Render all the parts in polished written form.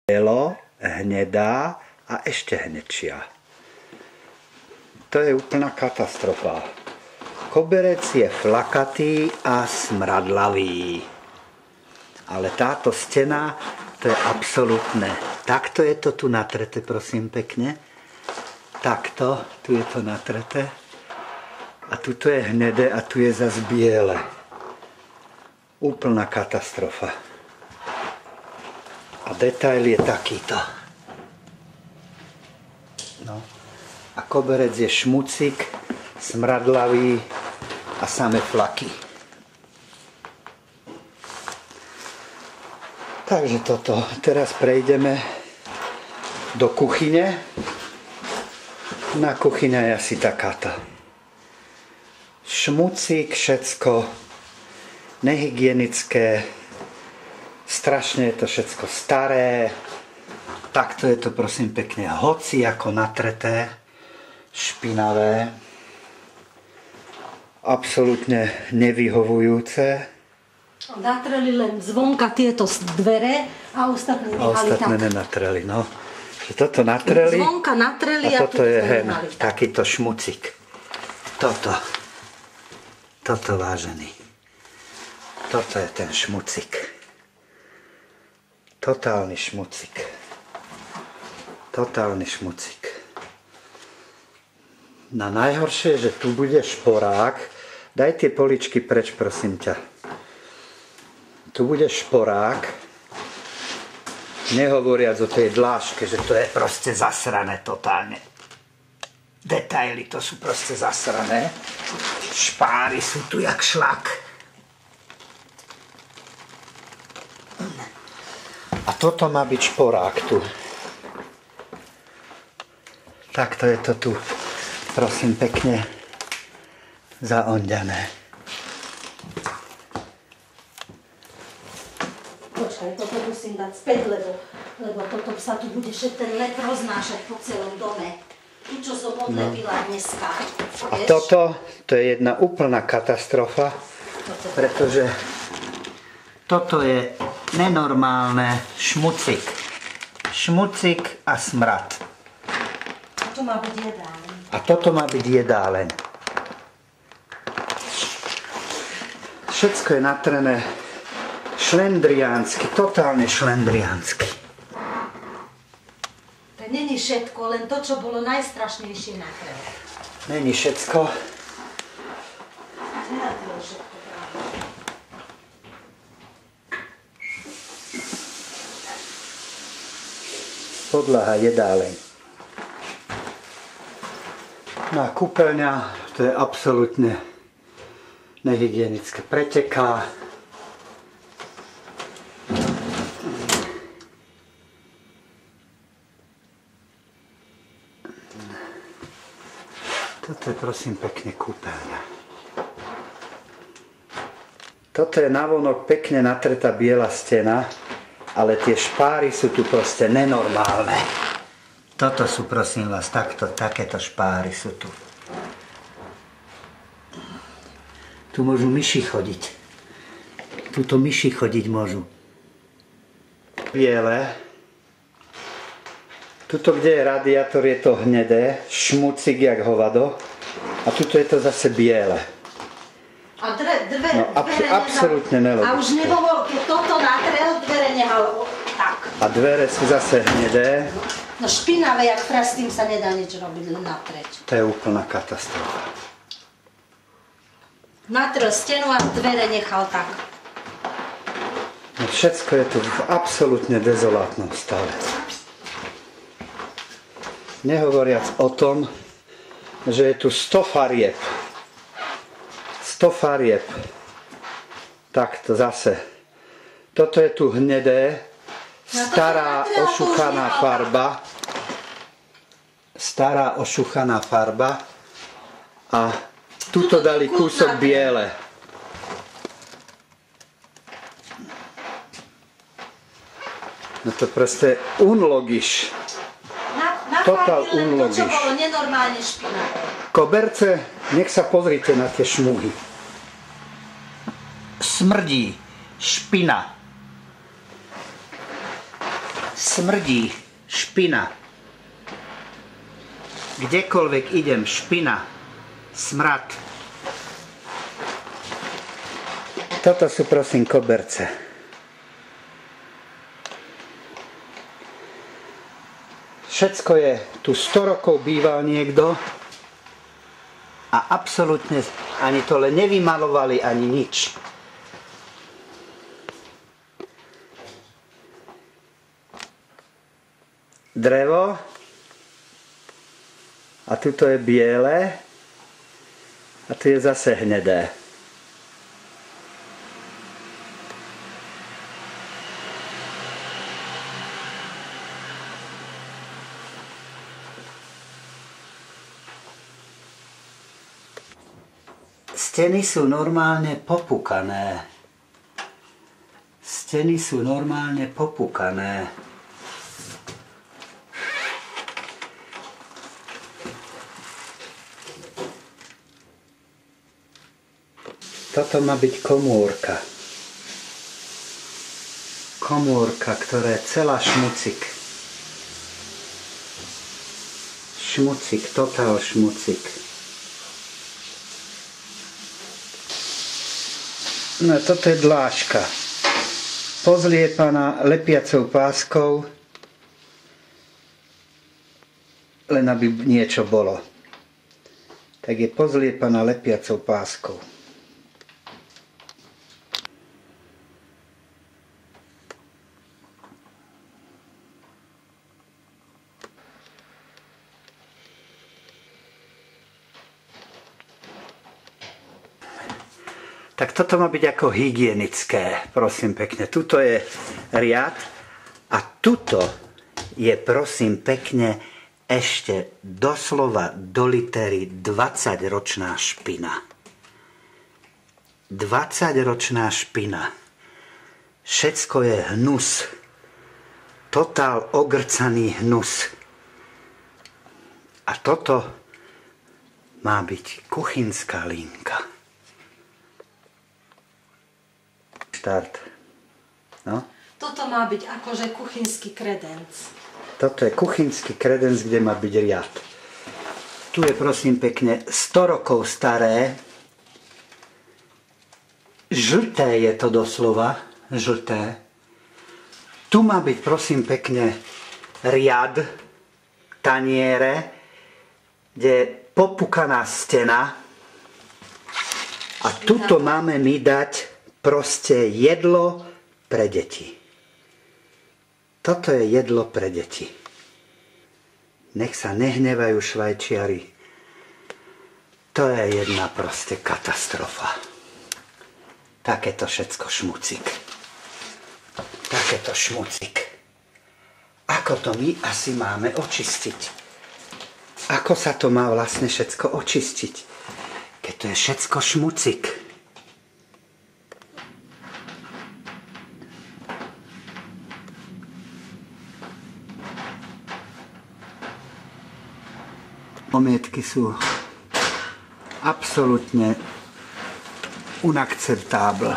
bielo, hnedá a ešte hnedšia. To je úplná katastrofa. Koberec je flakatý a smradlavý. Ale táto stena, to je absolútne. Takto je to tu natreté, prosím pekne. Takto, tu je to natreté. A tuto je hnedé a tu je zas biele. Úplná katastrofa. A detail je takýto. No. A koberec je šmucik, smradlavý a samé flaky. Takže toto. Teraz prejdeme do kuchyne. Na kuchyňa je asi takáto. Šmucik, všetko nehygienické. Strašne je to všetko staré. Takto je to prosím pekne hoci ako natreté. Špinavé. Absolútne nevyhovujúce. Natreli len zvonka tieto dvere a ostatné nechali tak. A ostatné nenatreli, no. Toto natreli. Zvonka natreli a toto je hen, takýto šmucik. Toto, vážený. Toto je ten šmucik. Totálny šmucik. Totálny šmucik. Na najhoršie je, že tu bude šporák. Daj tie poličky preč, prosím ťa. Tu bude šporák. Nehovoriac o tej dláške, že to je proste zasrané totálne. Detaily to sú proste zasrané. Špáry sú tu jak šlak. A toto má byť šporák tu. Takto je to tu, prosím pekne, zaonďané. Počkaj, toto musím dať späť, lebo toto sa tu bude ten led roznášať po celom dome. Tu, čo som odlepila dneska. A toto, to je jedna úplná katastrofa, pretože toto je nenormálne šmucik. Šmucik a smrad. To má byť jedáleň. A toto má byť jedáleň. Všetko je natrené šlendriánsky, totálne šlendriánsky. To není všetko, len to, čo bolo najstrašnejšie natrené. Není všetko. Nenatrelo všetko práve. Podlaha jedáleň. No a kúpeľňa, to je absolútne nehygienické, preteká. Toto je prosím pekne kúpeľňa. Toto je navonok pekne natretá biela stena, ale tie špáry sú tu proste nenormálne. Toto sú, prosím vás, takéto špáry sú tu. Tu môžu myši chodiť. Tuto myši chodiť môžu. Biele. Tuto, kde je radiátor, je to hnedé, šmucik jak hovado. A tuto je to zase biele. A dvere absolútne nelogické. A už nebolo, keď toto natrel, dvere nehal tak. A dvere sú zase hnedé. No špinavé, jak s tým sa nedá nič robiť, len natreť. To je úplná katastrofa. Natrel stenu a dvere nechal tak. No všetko je tu v absolútne dezolátnom stave. Nehovoriac o tom, že je tu 100 farieb. 100 farieb. Takto zase. Toto je tu hnedé. Stará ošuchaná farba. Stará ošuchaná farba. A tuto dali kúsok biele. No to proste unlogiš. Total unlogiš. To, čo bolo nenormálne špinavé. Koberce, nech sa pozrite na tie šmuhy. Smrdí. Špina. smrdí špina. Kdekoľvek idem, špina, smrad. Toto sú prosím koberce. Všetko je, tu 100 rokov býval niekto a absolútne ani to len nevymalovali, ani nič. Drevo a tuto je biele a tu je zase hnedé. Steny sú normálne popúkané. Steny sú normálne popúkané. Toto má byť komórka. Komórka, ktorá je celá šmucik. Šmucik, totál šmucik. No toto je dláška. Pozliepaná lepiacou páskou, len aby niečo bolo. Tak je pozliepaná lepiacou páskou. Tak toto má byť ako hygienické, prosím pekne. Tuto je riad a tuto je, prosím pekne, ešte doslova do litery 20-ročná špina. 20-ročná špina. Všetko je hnus. Totál ogrcaný hnus. A toto má byť kuchynská linka. Štart. No. Toto má byť akože kuchynský kredenc. Toto je kuchynský kredenc, kde má byť riad. Tu je prosím pekne 100 rokov staré. Žlté je to doslova. Žlté. Tu má byť prosím pekne riad, taniere, kde je popukaná stena. A tuto máme my dať proste jedlo pre deti. Toto je jedlo pre deti. Nech sa nehnevajú Švajčiari. To je jedna proste katastrofa. Takéto všetko šmucik. Takéto šmucik. Ako to my asi máme očistiť? Ako sa to má vlastne všetko očistiť? Keď to je všetko šmucik. Omietky sú absolútne unakceptáble.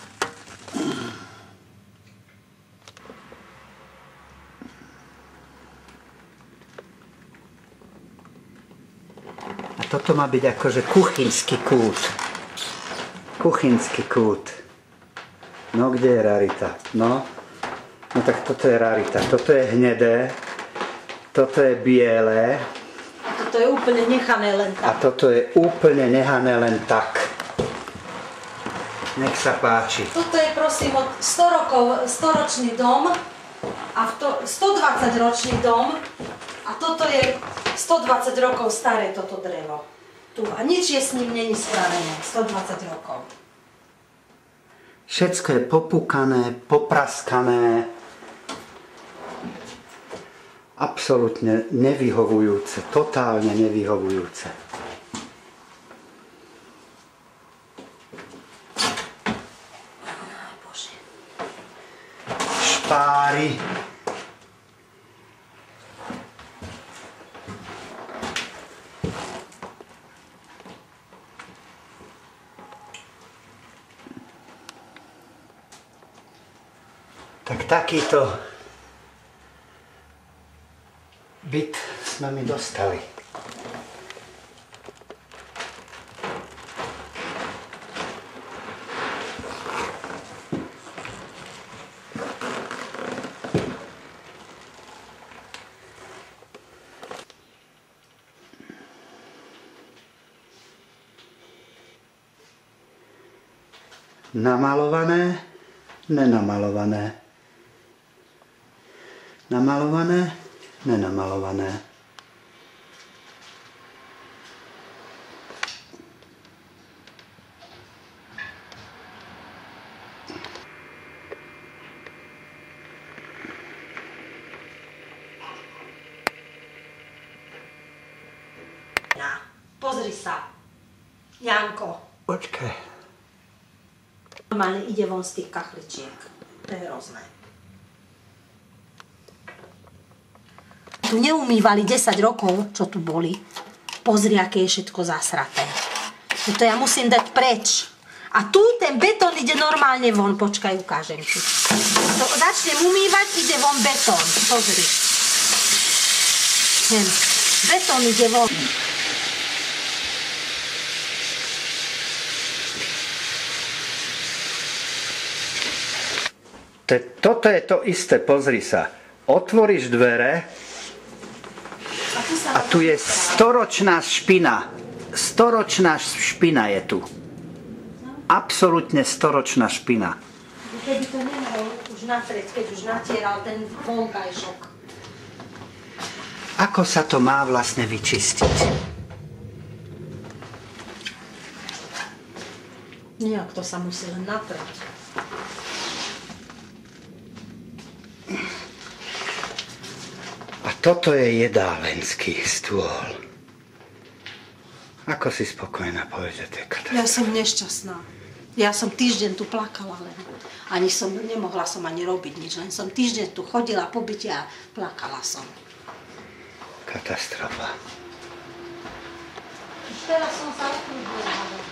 A toto má byť akože kuchynský kút. Kuchynský kút. No, kde je rarita? No tak toto je rarita. Toto je hnedé. Toto je biele. To je úplne nechané len tak. A toto je úplne nechané len tak. Nech sa páči. Toto je prosím od 100 rokov, 100-ročný dom a 120-ročný dom a toto je 120 rokov staré toto drevo. Tu a nič je s ním není spravené. 120 rokov. Všetko je popúkané, popraskané. Absolútne nevyhovujúce, totálne nevyhovujúce. Bože. Špáry. Tak takýto byt jsme mi dostali. Namalované, nenamalované. Namalované, nenamalované. Pozri sa, Janko. Počkaj. Normálne ide von z tých kachličiek. To je hrozné. Tu neumývali 10 rokov, čo tu boli. Pozri, aké je všetko zasraté. To ja musím dať preč. A tu ten betón ide normálne von. Počkaj, ukážem ti. To začnem umývať, ide von betón. Pozri. Betón ide von. Toto je to isté, pozri sa. Otvoríš dvere a tu je storočná špina. Storočná špina je tu. Absolútne storočná špina. Keby to nemohol už natrieť, keď už natieral ten vonkajšok. Ako sa to má vlastne vyčistiť? Nejak to sa musí len natrieť. A toto je jedálenský stôl. Ako si spokojná, povedz, že to je katastrofa. Ja som nešťastná. Ja som týždeň tu plakala len. Nemohla som ani robiť nič, len som týždeň tu chodila po byte a plakala som. Katastrofa. Už teraz som sa ukludnila.